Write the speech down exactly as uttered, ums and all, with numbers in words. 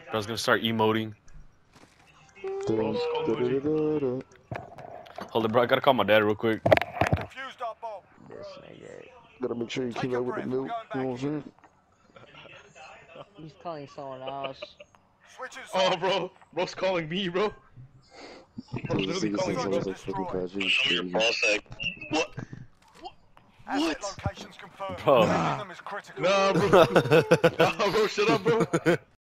I was gonna start emoting. Dun, da-da-da-da-da. Hold it, bro. I gotta call my dad real quick. Defused our bomb. This nigga. Gotta make sure you Take keep a up with the breath, milk. we're You know going what I'm saying? He's calling someone else. Switching Oh, sides. bro. Bro's calling me, bro. Bro's This literally nigga calling sounds me, like bro. a fucking cartoon. What? Asset What? locations confirmed. Bro. Defending them is critical. Nah, bro. Nah, bro. Shut up, bro.